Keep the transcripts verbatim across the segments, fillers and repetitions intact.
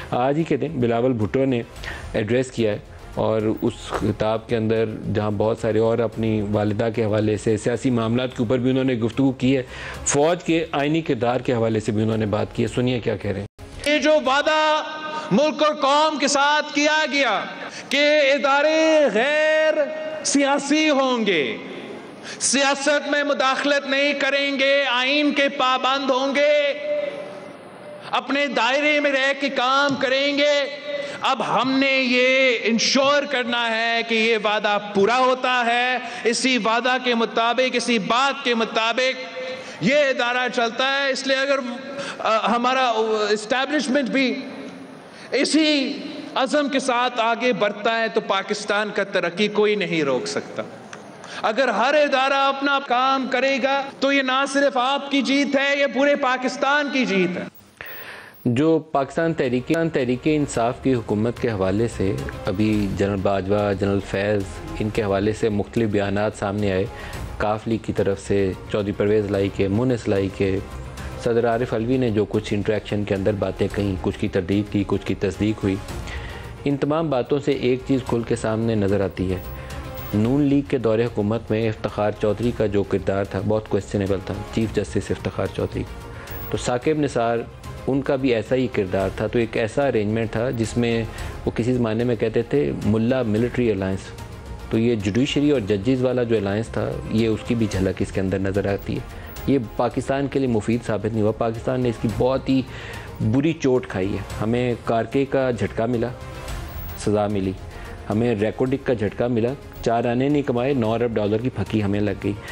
आज ही के दिन बिलावल भुट्टो ने एड्रेस किया है और उस खिताब के अंदर जहाँ बहुत सारे और अपनी वालिदा के हवाले से सियासी मामलात के ऊपर भी उन्होंने गुफ्तगू की है, फ़ौज के आइनी किरदार के हवाले से भी उन्होंने बात की है। सुनिए क्या कह रहे हैं। ये जो वादा मुल्क और कौम के साथ किया गया कि इदारे गैर सियासी होंगे, सियासत में मुदाखलत नहीं करेंगे, आइन के पाबंद होंगे, अपने दायरे में रह के काम करेंगे, अब हमने ये इंश्योर करना है कि ये वादा पूरा होता है। इसी वादा के मुताबिक, इसी बात के मुताबिक ये इदारा चलता है। इसलिए अगर आ, हमारा इस्टेब्लिशमेंट भी इसी अज़म के साथ आगे बढ़ता है तो पाकिस्तान का तरक्की कोई नहीं रोक सकता। अगर हर इदारा अपना काम करेगा तो ये ना सिर्फ आपकी जीत है, ये पूरे पाकिस्तान की जीत है। जो पाकिस्तान तहरीक तहरीक इंसाफ की हुकूमत के हवाले से अभी जनरल बाजवा, जनरल फैज़, इनके हवाले से मुख्तलिफ बयानात सामने आए। काफ लीग की तरफ से चौधरी परवेज़ लाई के, मुनिस लाई के, सदर आरिफ अलवी ने जो कुछ इंटरेक्शन के अंदर बातें कहीं, कुछ की तरदीद की, कुछ की तस्दीक हुई। इन तमाम बातों से एक चीज़ खुल के सामने नज़र आती है, नून लीग के दौरे हुकूमत में इफ्तिखार चौधरी का जो किरदार था बहुत क्वेश्चनेबल था, चीफ़ जस्टिस इफ्तिखार चौधरी। तो साकिब निसार, उनका भी ऐसा ही किरदार था। तो एक ऐसा अरेंजमेंट था जिसमें वो किसी ज़माने में कहते थे मुल्ला मिलिट्री अलायंस। तो ये जुडिशरी और जजेस वाला जो अलायंस था, ये उसकी भी झलक इसके अंदर नज़र आती है। ये पाकिस्तान के लिए मुफीद साबित नहीं हुआ। पाकिस्तान ने इसकी बहुत ही बुरी चोट खाई है। हमें कारके का झटका मिला, सज़ा मिली, हमें रेकॉर्डिक का झटका मिला, चार आने नहीं कमाए, नौ अरब डॉलर की फकी हमें लग गई।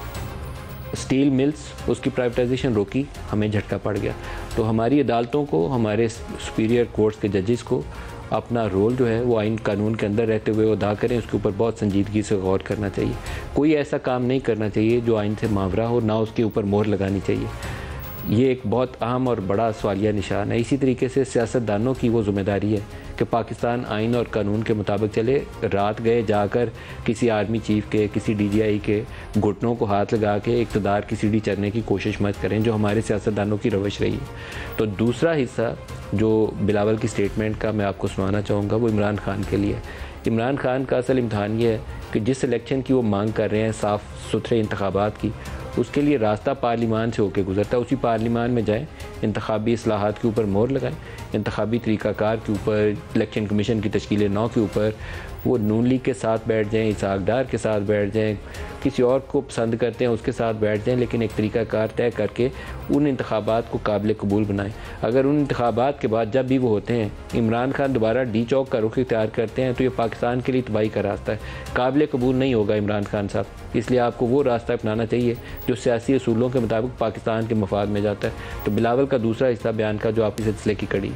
स्टील मिल्स, उसकी प्राइवेटाइजेशन रोकी, हमें झटका पड़ गया। तो हमारी अदालतों को, हमारे सुपीरियर कोर्ट्स के जजेस को अपना रोल जो है वो आइन कानून के अंदर रहते हुए अदा करें, उसके ऊपर बहुत संजीदगी से गौर करना चाहिए। कोई ऐसा काम नहीं करना चाहिए जो आइन से मावरा हो, ना उसके ऊपर मोहर लगानी चाहिए। ये एक बहुत अहम और बड़ा सवालिया निशान है। इसी तरीके से सियासतदानों की वो ज़िम्मेदारी है कि पाकिस्तान आइन और कानून के मुताबिक चले। रात गए जाकर किसी आर्मी चीफ़ के, किसी डी जी आई के घुटनों को हाथ लगा के इक़्तिदार की सीढ़ी चढ़ने की कोशिश मत करें, जो हमारे सियासतदानों की रवश रही है। तो दूसरा हिस्सा जो बिलावल की स्टेटमेंट का मैं आपको सुनाना चाहूँगा वो इमरान खान के लिए। इमरान खान का असल इम्तहान ये है कि जिस इलेक्शन की वो मांग कर रहे हैं, साफ़ सुथरे इंतखाबात की, उसके लिए रास्ता पार्लिमान से होकर गुजरता है। उसी पार्लिमान में जाएं, इंतखाबी इस्लाहात के ऊपर मोहर लगाएं, इंतखाबी तरीक़ाकार के ऊपर, इलेक्शन कमीशन की तश्कील नौ के ऊपर वो नून लीग के साथ बैठ जाएं, इसहाक डार के साथ बैठ जाएं, किसी और को पसंद करते हैं उसके साथ बैठ जाएं, लेकिन एक तरीक़ाकार तय करके उन इंतखाबात को काबिल कबूल बनाएं। अगर उन इंतखाबात के बाद जब भी वो होते हैं, इमरान खान दोबारा डी चौक का रुख इख्तियार करते हैं, तो ये पाकिस्तान के लिए तबाही का रास्ता है, काबिल कबूल नहीं होगा इमरान खान साहब। इसलिए आपको वो रास्ता अपनाना चाहिए जो सियासी असूलों के मुताबिक पाकिस्तान के मफाद में जाता है। तो बिलावल का दूसरा हिस्सा बयान का जो आपके सिलसिले की कड़ी,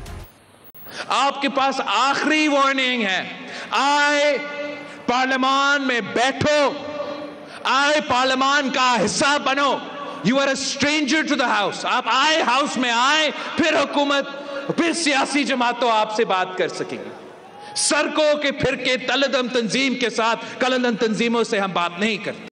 आपके पास आखिरी वार्निंग है, आए पार्लियामान में बैठो, आए पार्लियामान का हिस्सा बनो। You are a stranger to the house. आप आए, हाउस में आए, फिर हुकूमत, फिर सियासी जमातों आपसे बात कर सकेंगे। सड़कों के फिरके तलदम तंजीम के साथ कलंदन तंजीमों से हम बात नहीं करते।